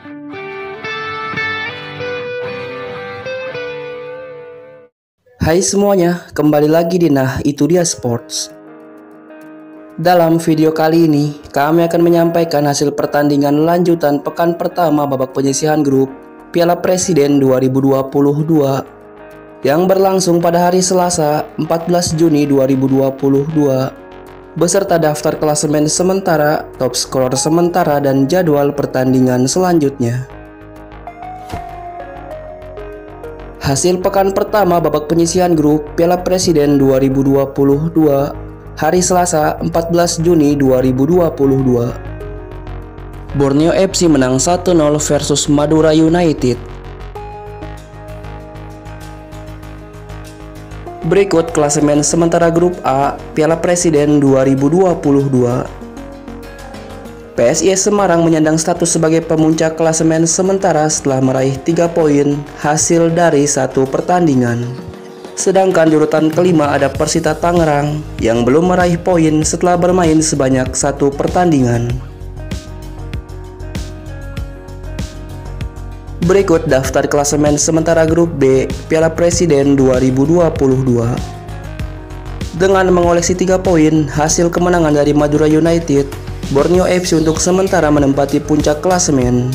Hai semuanya, kembali lagi di Nah Itu Dia Sports. Dalam video kali ini, kami akan menyampaikan hasil pertandingan lanjutan pekan pertama babak penyisihan grup Piala Presiden 2022 yang berlangsung pada hari Selasa 14 Juni 2022 beserta daftar klasemen sementara, top skor sementara, dan jadwal pertandingan selanjutnya. Hasil pekan pertama babak penyisihan grup Piala Presiden 2022 hari Selasa 14 Juni 2022. Borneo FC menang 1-0 versus Madura United. Berikut klasemen sementara grup A Piala Presiden 2022. PSIS Semarang menyandang status sebagai pemuncak klasemen sementara setelah meraih 3 poin hasil dari 1 pertandingan. Sedangkan di urutan kelima ada Persita Tangerang yang belum meraih poin setelah bermain sebanyak 1 pertandingan. Berikut daftar klasemen sementara grup B Piala Presiden 2022. Dengan mengoleksi 3 poin hasil kemenangan dari Madura United, Borneo FC untuk sementara menempati puncak klasemen.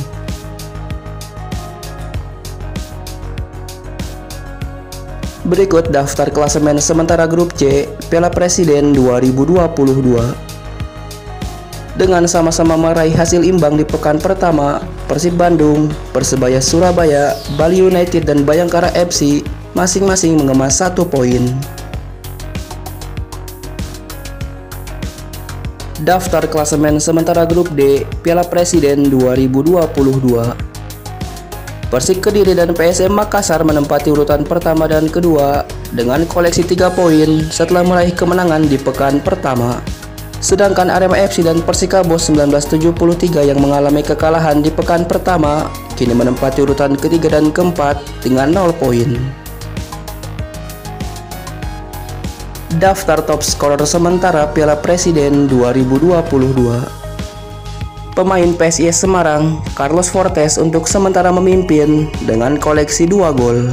Berikut daftar klasemen sementara grup C Piala Presiden 2022. Dengan sama-sama meraih hasil imbang di pekan pertama, Persib Bandung, Persebaya Surabaya, Bali United, dan Bayangkara FC masing-masing mengemas 1 poin. Daftar klasemen sementara grup D Piala Presiden 2022. Persik Kediri dan PSM Makassar menempati urutan pertama dan kedua dengan koleksi 3 poin setelah meraih kemenangan di pekan pertama. Sedangkan Arema FC dan Persikabo 1973 yang mengalami kekalahan di pekan pertama kini menempati urutan ketiga dan keempat dengan 0 poin. Daftar top skor sementara Piala Presiden 2022. Pemain PSIS Semarang, Carlos Fortes untuk sementara memimpin dengan koleksi 2 gol.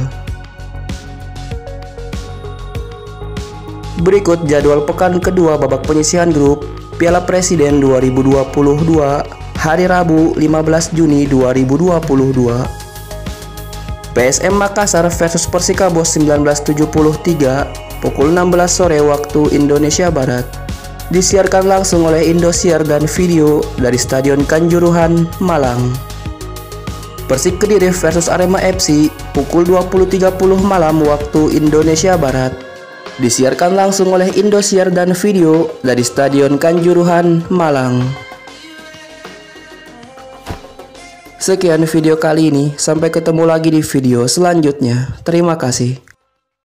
Berikut jadwal pekan kedua babak penyisihan grup Piala Presiden 2022 hari Rabu 15 Juni 2022. PSM Makassar versus Persikabo 1973 pukul 16 sore waktu Indonesia Barat. Disiarkan langsung oleh Indosiar dan video dari Stadion Kanjuruhan, Malang. Persik Kediri versus Arema FC pukul 20.30 malam waktu Indonesia Barat. Disiarkan langsung oleh Indosiar dan video dari Stadion Kanjuruhan, Malang. Sekian video kali ini, sampai ketemu lagi di video selanjutnya. Terima kasih.